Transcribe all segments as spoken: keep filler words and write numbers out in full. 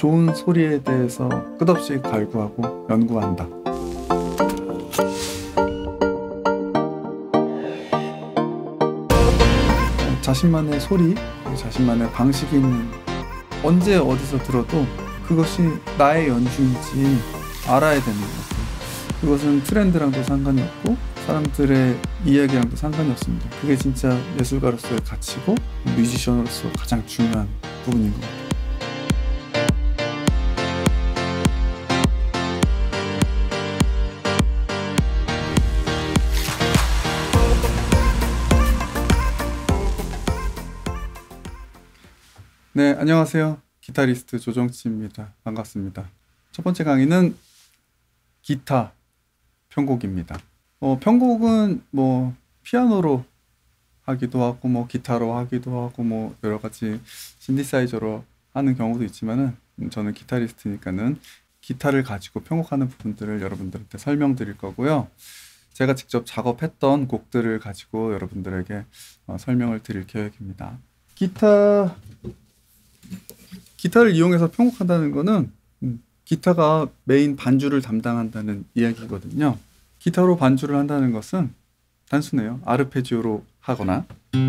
좋은 소리에 대해서 끝없이 갈구하고 연구한다. 자신만의 소리, 자신만의 방식이 있는, 언제 어디서 들어도 그것이 나의 연주인지 알아야 되는 것 같아요. 그것은 트렌드랑도 상관이 없고 사람들의 이야기랑도 상관이 없습니다. 그게 진짜 예술가로서의 가치고 뮤지션으로서 가장 중요한 부분인 것 같아요. 네, 안녕하세요. 기타리스트 조정치입니다. 반갑습니다. 첫 번째 강의는 기타 편곡입니다. 어, 편곡은 뭐 피아노로 하기도 하고 뭐 기타로 하기도 하고 뭐 여러 가지 신디사이저로 하는 경우도 있지만은 저는 기타리스트니까는 기타를 가지고 편곡하는 부분들을 여러분들한테 설명드릴 거고요. 제가 직접 작업했던 곡들을 가지고 여러분들에게 어, 설명을 드릴 계획입니다. 기타 기타를 이용해서 편곡한다는 거는 음, 기타가 메인 반주를 담당한다는 이야기거든요. 기타로 반주를 한다는 것은 단순해요. 아르페지오로 하거나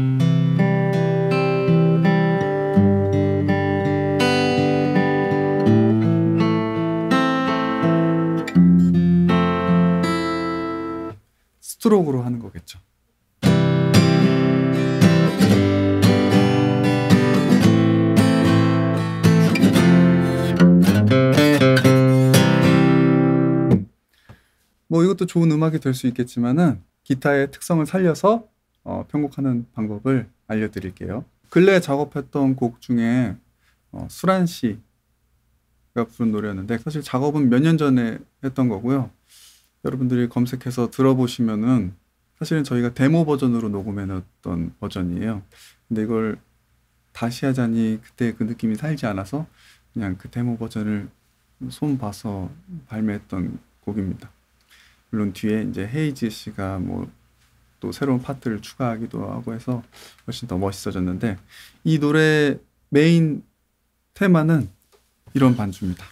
스트로크로 하는 거겠죠. 뭐 이것도 좋은 음악이 될 수 있겠지만은 기타의 특성을 살려서 어, 편곡하는 방법을 알려드릴게요. 근래에 작업했던 곡 중에 어, 수란 씨가 부른 노래였는데 사실 작업은 몇 년 전에 했던 거고요. 여러분들이 검색해서 들어보시면은 사실은 저희가 데모 버전으로 녹음해놨던 버전이에요. 근데 이걸 다시 하자니 그때 그 느낌이 살지 않아서 그냥 그 데모 버전을 손 봐서 발매했던 곡입니다. 물론 뒤에 이제 헤이즈 씨가 뭐 또 새로운 파트를 추가하기도 하고 해서 훨씬 더 멋있어졌는데 이 노래 메인 테마는 이런 반주입니다.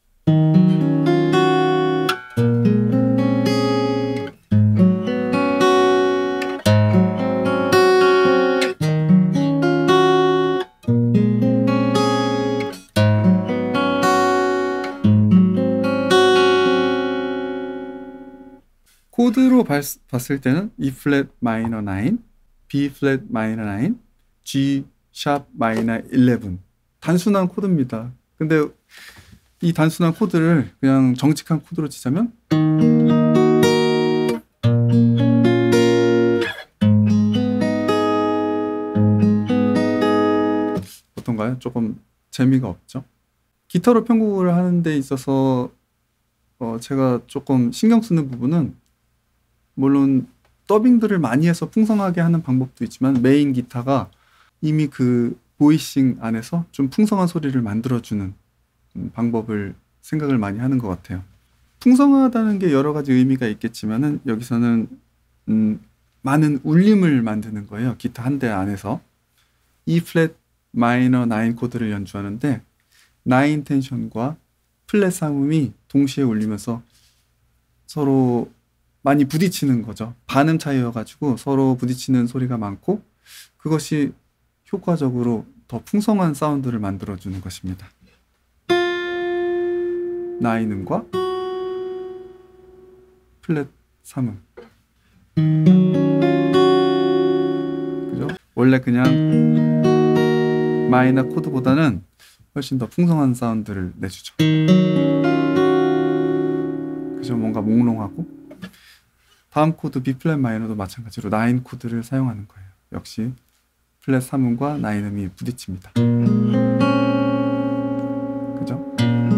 코드로 봤을 때는 E 플랫 마이너 나인, B 플랫 마이너 나인, G 샵 마이너 일레븐. 단순한 코드입니다. 근데 이 단순한 코드를 그냥 정직한 코드로 치자면 어떤가요? 조금 재미가 없죠? 기타로 편곡을 하는 데 있어서 어 제가 조금 신경 쓰는 부분은 물론 더빙들을 많이 해서 풍성하게 하는 방법도 있지만 메인 기타가 이미 그 보이싱 안에서 좀 풍성한 소리를 만들어주는 방법을 생각을 많이 하는 것 같아요. 풍성하다는 게 여러 가지 의미가 있겠지만은 여기서는 음, 많은 울림을 만드는 거예요. 기타 한 대 안에서. E 플랫 마이너 나인 코드를 연주하는데 나인 텐션과 플랫 삼음이 동시에 울리면서 서로 많이 부딪히는 거죠. 반음 차이여가지고 서로 부딪히는 소리가 많고 그것이 효과적으로 더 풍성한 사운드를 만들어주는 것입니다. 나인음과 플랫 삼음. 그죠? 원래 그냥 마이너 코드보다는 훨씬 더 풍성한 사운드를 내주죠. 그죠? 뭔가 몽롱하고. 다음 코드 B 플랫 마이너도 마찬가지로 나인 코드를 사용하는 거예요. 역시 플랫 삼음과 나인음이 부딪힙니다. 그죠?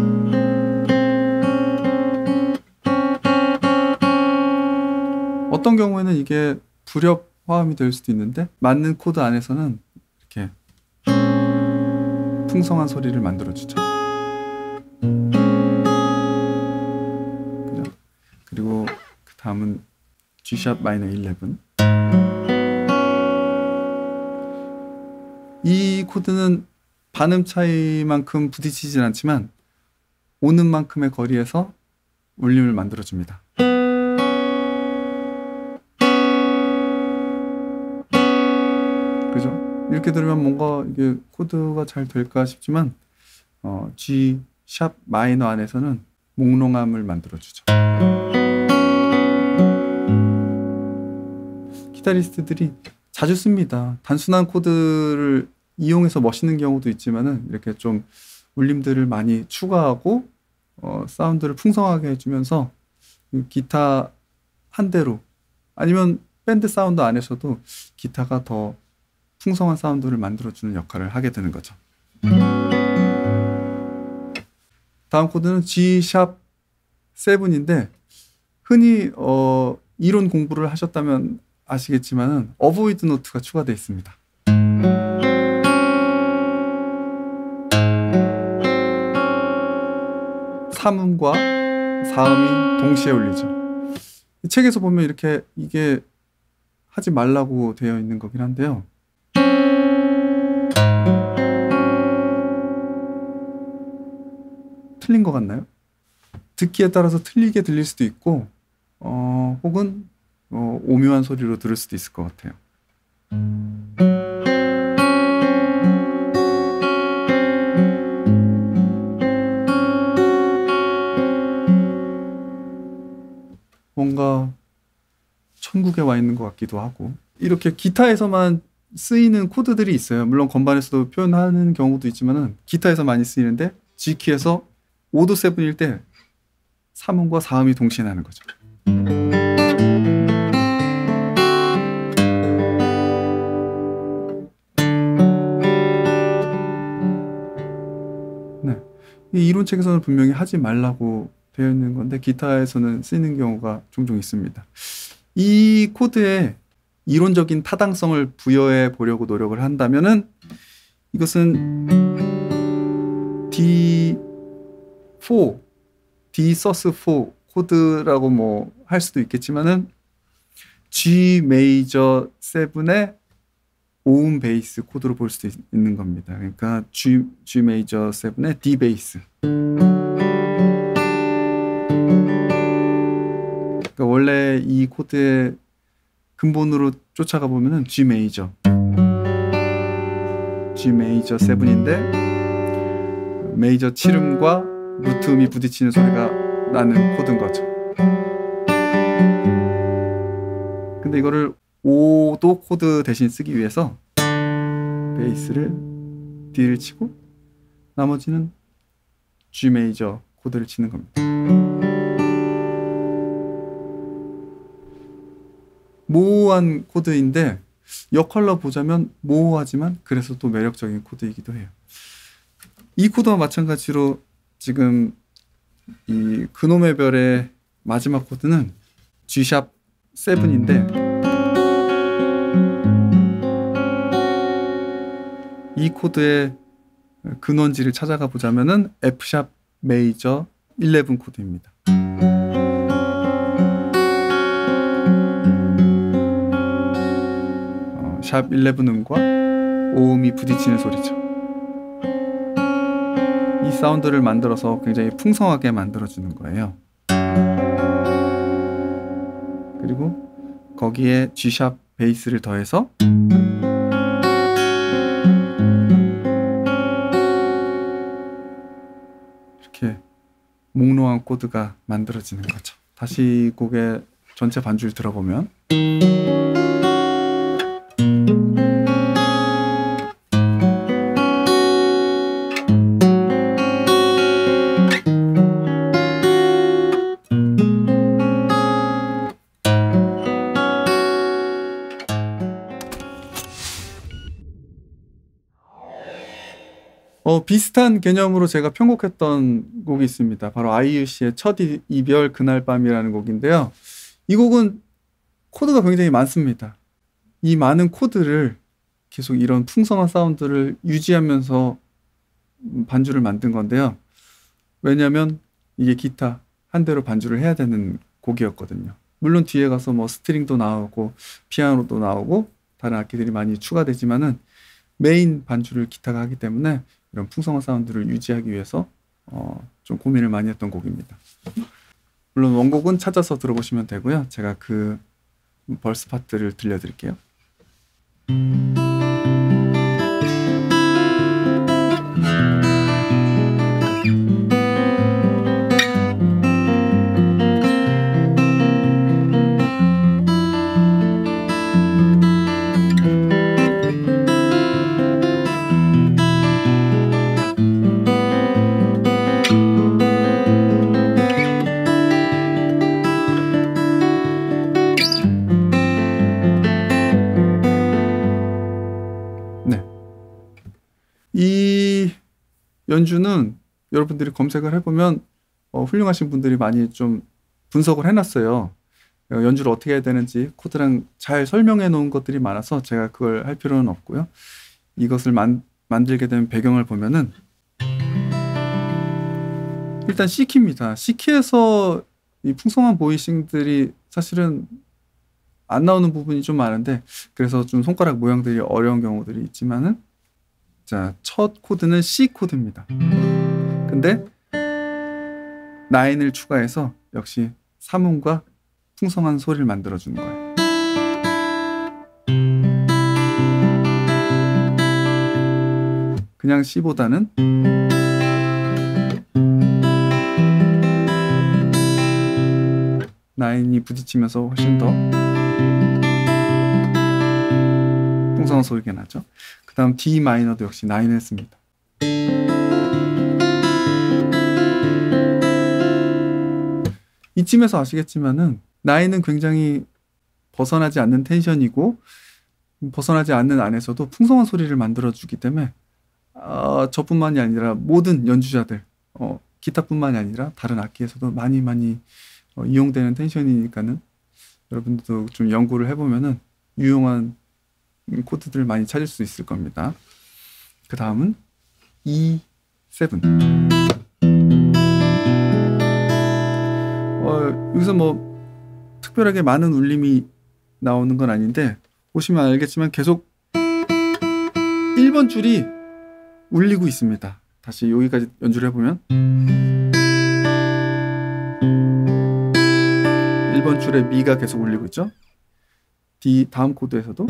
어떤 경우에는 이게 불협 화음이 될 수도 있는데 맞는 코드 안에서는 이렇게 풍성한 소리를 만들어주죠. 그죠? 그리고 그 다음은 G 샵 마이너 일레븐. 이 코드는 반음 차이만큼 부딪히진 않지만 오는 만큼의 거리에서 울림을 만들어줍니다. 그죠? 이렇게 들으면 뭔가 이게 코드가 잘 될까 싶지만 어, G 샵 마이너 안에서는 몽롱함을 만들어주죠. 기타리스트들이 자주 씁니다. 단순한 코드를 이용해서 멋있는 경우도 있지만은 이렇게 좀 울림들을 많이 추가하고 어, 사운드를 풍성하게 해주면서 기타 한 대로 아니면 밴드 사운드 안에서도 기타가 더 풍성한 사운드를 만들어주는 역할을 하게 되는 거죠. 다음 코드는 G 샵 칠인데 흔히 어, 이론 공부를 하셨다면 아시겠지만은 어보이드 노트가 추가되어 있습니다. 삼음과 사음이 동시에 울리죠. 이 책에서 보면 이렇게 이게 하지 말라고 되어 있는 거긴 한데요. 틀린 것 같나요? 듣기에 따라서 틀리게 들릴 수도 있고 어, 혹은 어, 오묘한 소리로 들을 수도 있을 것 같아요. 뭔가 천국에 와 있는 것 같기도 하고 이렇게 기타에서만 쓰이는 코드들이 있어요. 물론 건반에서도 표현하는 경우도 있지만은 기타에서 많이 쓰이는데 G키에서 오도 세븐일 때 삼음과 사음이 동시에 나는 거죠. 네. 이 이론책에서는 분명히 하지 말라고 되어 있는 건데 기타에서는 쓰이는 경우가 종종 있습니다. 이 코드에 이론적인 타당성을 부여해 보려고 노력을 한다면은 이것은 디 사, D 서스 사 코드라고 뭐 할 수도 있겠지만은 G 메이저 칠의 오음 베이스 코드로 볼 수도 있, 있는 겁니다. 그러니까 G, G 메이저 칠의 D 베이스. 그러니까 원래 이 코드의 근본으로 쫓아가 보면은 G 메이저, G 메이저 칠인데 메이저 칠음과 루트 음이 부딪히는 소리가 나는 코드인 거죠. 근데 이거를 오도 코드 대신 쓰기 위해서 베이스를 D를 치고 나머지는 G 메이저 코드를 치는 겁니다. 모호한 코드인데 역할로 보자면 모호하지만 그래서 또 매력적인 코드이기도 해요. 이 코드와 마찬가지로 지금 이 그놈의 별의 마지막 코드는 G 샵 칠인데 이 코드의 근원지를 찾아가 보자면은 F 샵 메이저 십일 코드입니다. 어, 샵 십일 음과 오음이 부딪히는 소리죠. 이 사운드를 만들어서 굉장히 풍성하게 만들어주는 거예요. 그리고 거기에 G 샵 베이스를 더해서 이렇게 몽롱한 코드가 만들어지는 거죠. 다시 곡의 전체 반주를 들어보면 어, 비슷한 개념으로 제가 편곡했던 곡이 있습니다. 바로 아이유 씨의 첫 이별 그날 밤이라는 곡인데요. 이 곡은 코드가 굉장히 많습니다. 이 많은 코드를 계속 이런 풍성한 사운드를 유지하면서 반주를 만든 건데요. 왜냐하면 이게 기타 한 대로 반주를 해야 되는 곡이었거든요. 물론 뒤에 가서 뭐 스트링도 나오고 피아노도 나오고 다른 악기들이 많이 추가되지만은 메인 반주를 기타가 하기 때문에 이런 풍성한 사운드를 유지하기 위해서 어, 좀 고민을 많이 했던 곡입니다. 물론 원곡은 찾아서 들어보시면 되고요. 제가 그 벌스 파트를 들려드릴게요. 이 연주는 여러분들이 검색을 해보면 어, 훌륭하신 분들이 많이 좀 분석을 해놨어요. 어, 연주를 어떻게 해야 되는지 코드랑 잘 설명해 놓은 것들이 많아서 제가 그걸 할 필요는 없고요. 이것을 만, 만들게 된 배경을 보면은 일단 C키입니다. C키에서 이 풍성한 보이싱들이 사실은 안 나오는 부분이 좀 많은데, 그래서 좀 손가락 모양들이 어려운 경우들이 있지만은, 자, 첫 코드는 C 코드입니다. 근데 나인을 추가해서 역시 삼음과 풍성한 소리를 만들어주는 거예요. 그냥 C보다는 나인이 부딪히면서 훨씬 더 풍성한 소리가 나죠. 그 다음 D 마이너도 역시 나인을 했습니다. 이쯤에서 아시겠지만은 나인은 굉장히 벗어나지 않는 텐션이고 벗어나지 않는 안에서도 풍성한 소리를 만들어주기 때문에 어, 저뿐만이 아니라 모든 연주자들, 어, 기타뿐만이 아니라 다른 악기에서도 많이 많이 어, 이용되는 텐션이니까는 여러분들도 좀 연구를 해보면은 유용한 코드들을 많이 찾을 수 있을 겁니다. 그 다음은 이 세븐. 어, 여기서 뭐 특별하게 많은 울림이 나오는 건 아닌데 보시면 알겠지만 계속 일 번 줄이 울리고 있습니다. 다시 여기까지 연주를 해보면 일 번 줄에 미가 계속 울리고 있죠. D 다음 코드에서도,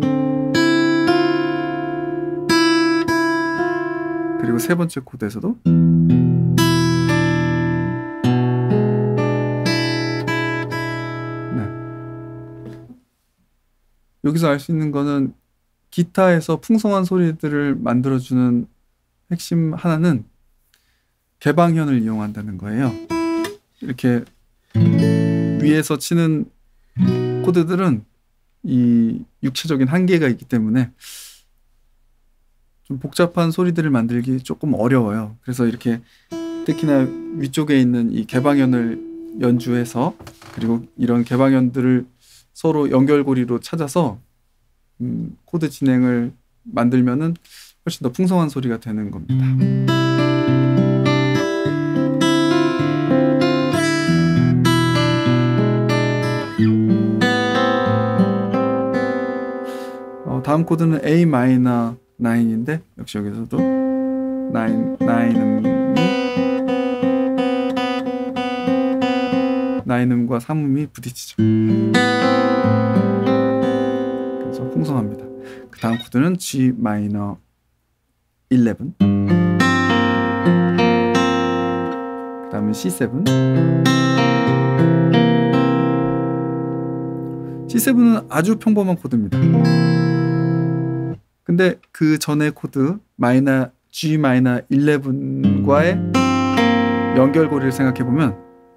그리고 세 번째 코드에서도, 네. 여기서 알 수 있는 거는 기타에서 풍성한 소리들을 만들어주는 핵심 하나는 개방현을 이용한다는 거예요. 이렇게 위에서 치는 코드들은 이 육체적인 한계가 있기 때문에 좀 복잡한 소리들을 만들기 조금 어려워요. 그래서 이렇게 특히나 위쪽에 있는 이 개방현을 연주해서, 그리고 이런 개방현들을 서로 연결고리로 찾아서 음, 코드 진행을 만들면은 훨씬 더 풍성한 소리가 되는 겁니다. 어, 다음 코드는 A 마이너 나인인데 역시 여기서도 나인, 나인음이 나인음과 삼음이 부딪히죠. 그래서 풍성합니다. 그 다음 코드는 G 마이너 일레븐, 그 다음은 씨 세븐. 씨 세븐은 아주 평범한 코드입니다. 근데 그 전의 코드 마이너 G 마이너 일레븐과의 연결고리를 생각해보면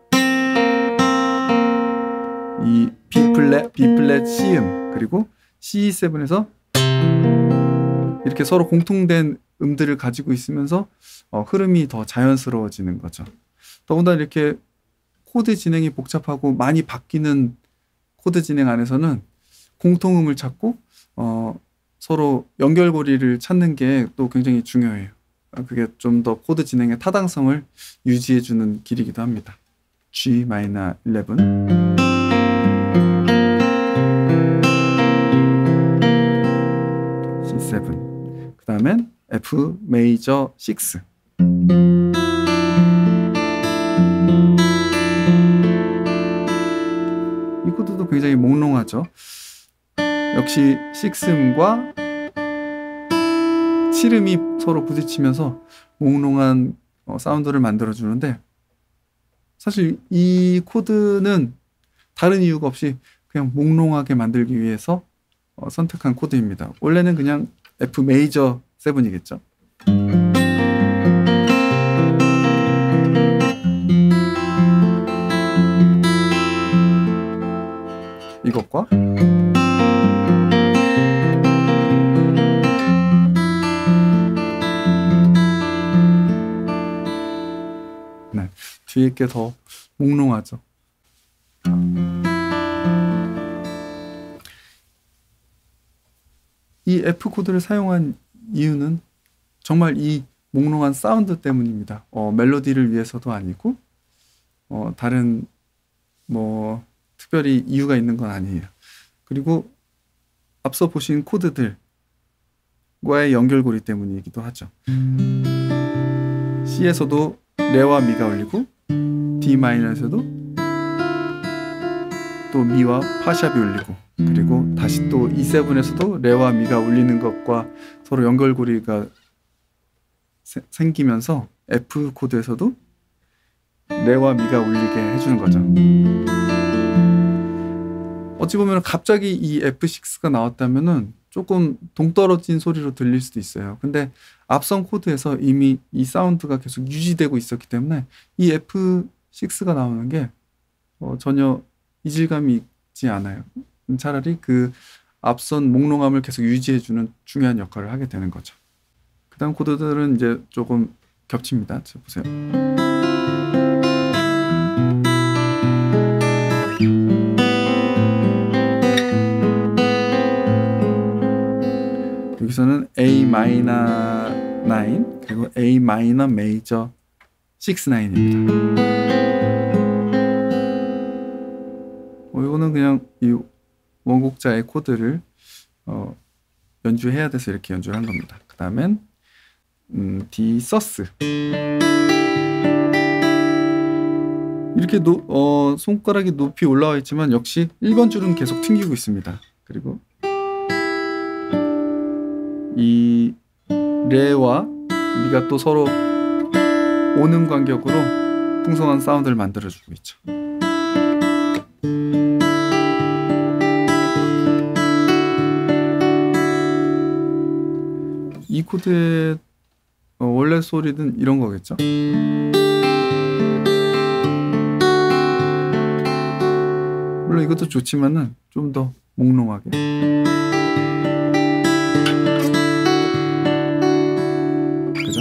이 B 플랫, B 플랫, C음, 그리고 씨 세븐에서 이렇게 서로 공통된 음들을 가지고 있으면서 어, 흐름이 더 자연스러워지는 거죠. 더군다나 이렇게 코드 진행이 복잡하고 많이 바뀌는 코드 진행 안에서는 공통음을 찾고 어, 서로 연결고리를 찾는 게 또 굉장히 중요해요. 그게 좀 더 코드 진행의 타당성을 유지해주는 길이기도 합니다. G 마이너 일레븐, 씨 세븐, 그 다음엔 F 메이저 육, 그 거죠. 역시 식스음과 칠음이 서로 부딪히면서 몽롱한 어, 사운드를 만들어주는데, 사실 이 코드는 다른 이유가 없이 그냥 몽롱하게 만들기 위해서 어, 선택한 코드입니다. 원래는 그냥 F 메이저 칠이겠죠. 이것과 네, 뒤에 게 더 몽롱하죠. 이 F 코드를 사용한 이유는 정말 이 몽롱한 사운드 때문입니다. 어, 멜로디를 위해서도 아니고 어, 다른 뭐 특별히 이유가 있는 건 아니에요. 그리고 앞서 보신 코드들과의 연결고리 때문이기도 하죠. C에서도 레와 미가 울리고 D 마이너에서도 또 미와 파샵이 울리고, 그리고 다시 또 이 세븐에서도 레와 미가 울리는 것과 서로 연결고리가 세, 생기면서 F 코드에서도 레와 미가 울리게 해주는 거죠. 어찌 보면 갑자기 이 에프 식스가 나왔다면은 조금 동떨어진 소리로 들릴 수도 있어요. 근데 앞선 코드에서 이미 이 사운드가 계속 유지되고 있었기 때문에 이 에프 식스가 나오는 게 어, 전혀 이질감이 있지 않아요. 차라리 그 앞선 몽롱함을 계속 유지해주는 중요한 역할을 하게 되는 거죠. 그 다음 코드들은 이제 조금 겹칩니다. 자, 보세요. 여기서는 A 마이너 나인 그리고 A 마이너 메이저 식스 나인입니다. 어, 이거는 그냥 이 원곡자의 코드를 어, 연주해야 돼서 이렇게 연주를 한 겁니다. 그 다음엔 음, D 서스. 이렇게 노, 어, 손가락이 높이 올라와 있지만 역시 일 번 줄은 계속 튕기고 있습니다. 그리고 이 레와 미가 또 서로 오는 간격으로 풍성한 사운드를 만들어주고 있죠. 이 코드의 어, 원래 소리는 이런 거겠죠. 물론 이것도 좋지만은 좀 더 몽롱하게. 그죠?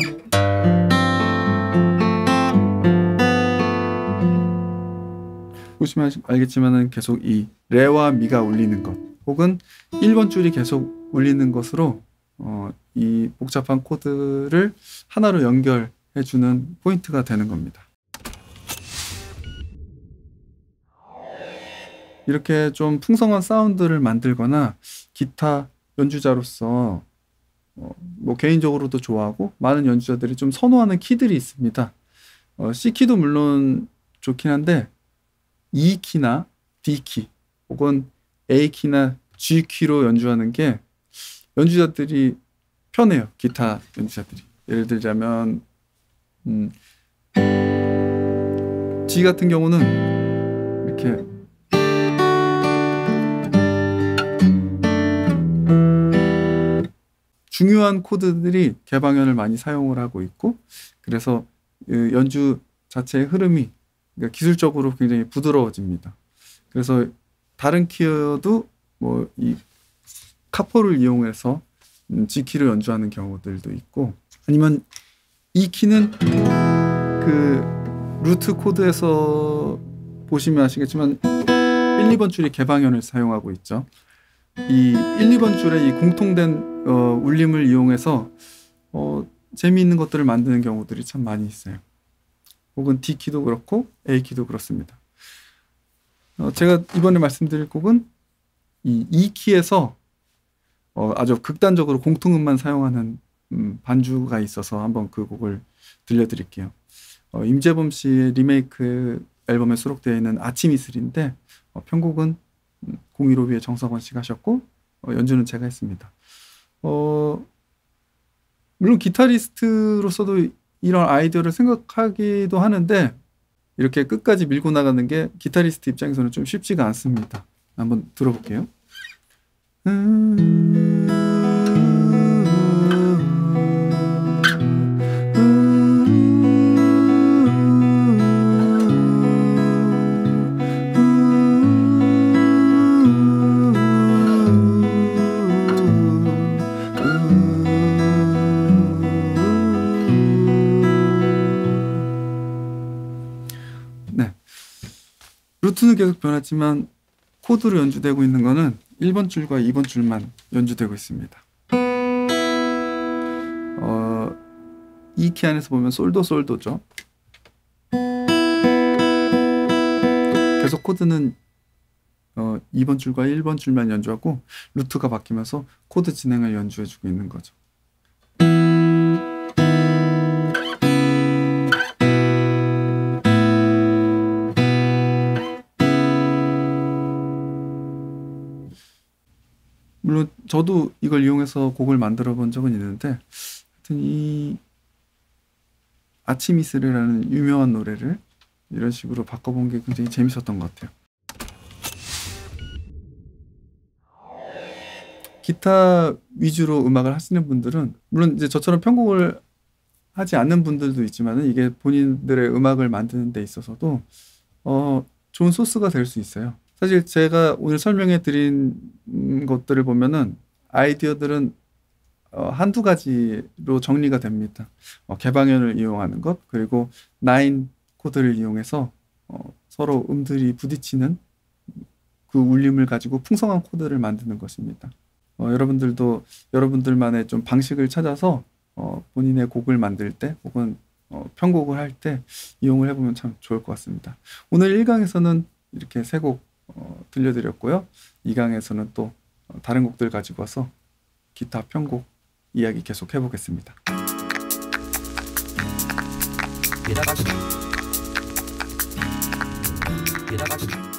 보시면 알겠지만은 계속 이 레와 미가 울리는 것, 혹은 일 번 줄이 계속 울리는 것으로 어, 이 복잡한 코드를 하나로 연결해주는 포인트가 되는 겁니다. 이렇게 좀 풍성한 사운드를 만들거나 기타 연주자로서 어, 뭐 개인적으로도 좋아하고 많은 연주자들이 좀 선호하는 키들이 있습니다. 어, C키도 물론 좋긴 한데 E키나 D키 혹은 A키나 G키로 연주하는 게 연주자들이 편해요. 기타 연주자들이. 예를 들자면 음, G 같은 경우는 이렇게 중요한 코드들이 개방현을 많이 사용을 하고 있고, 그래서 연주 자체의 흐름이 그러니까 기술적으로 굉장히 부드러워집니다. 그래서 다른 키여도 뭐 이 카포를 이용해서 G키로 연주하는 경우들도 있고, 아니면 이 키는 그 루트 코드에서 보시면 아시겠지만 일, 이 번 줄이 개방현을 사용하고 있죠. 이 일, 이 번 줄의 이 공통된 어, 울림을 이용해서 어, 재미있는 것들을 만드는 경우들이 참 많이 있어요. 혹은 D키도 그렇고 A키도 그렇습니다. 어, 제가 이번에 말씀드릴 곡은 이 E키에서 어, 아주 극단적으로 공통음만 사용하는 음, 반주가 있어서 한번 그 곡을 들려드릴게요. 어, 임재범 씨의 리메이크 앨범에 수록되어 있는 아침 이슬인데 어, 편곡은 음, 공일오비의 정석원 씨가 하셨고 어, 연주는 제가 했습니다. 어, 물론 기타리스트로서도 이런 아이디어를 생각하기도 하는데 이렇게 끝까지 밀고 나가는 게 기타리스트 입장에서는 좀 쉽지가 않습니다. 한번 들어볼게요. 음... 네. 루트는 계속 변하지만 코드로 연주되고 있는 거는 일 번 줄과 이 번 줄만 연주되고 있습니다. 어, 이 키 안에서 보면 솔도 솔도죠. 계속 코드는 어, 이 번 줄과 일 번 줄만 연주하고 루트가 바뀌면서 코드 진행을 연주해주고 있는 거죠. 물론 저도 이걸 이용해서 곡을 만들어 본 적은 있는데 하여튼 이 아치미스르라는 유명한 노래를 이런 식으로 바꿔본 게 굉장히 재밌었던 것 같아요. 기타 위주로 음악을 하시는 분들은 물론 이제 저처럼 편곡을 하지 않는 분들도 있지만 이게 본인들의 음악을 만드는 데 있어서도 어, 좋은 소스가 될 수 있어요. 사실 제가 오늘 설명해 드린 것들을 보면은 아이디어들은 어, 한두 가지로 정리가 됩니다. 어, 개방현을 이용하는 것, 그리고 나인 코드를 이용해서 어, 서로 음들이 부딪히는 그 울림을 가지고 풍성한 코드를 만드는 것입니다. 어, 여러분들도 여러분들만의 좀 방식을 찾아서 어, 본인의 곡을 만들 때 혹은 어, 편곡을 할 때 이용을 해보면 참 좋을 것 같습니다. 오늘 일 강에서는 이렇게 세 곡 어, 들려드렸고요. 이 강에서는 또 어, 다른 곡들 가지고 와서 기타 편곡 이야기 계속 해보겠습니다. 기타 가지고 기타 가지고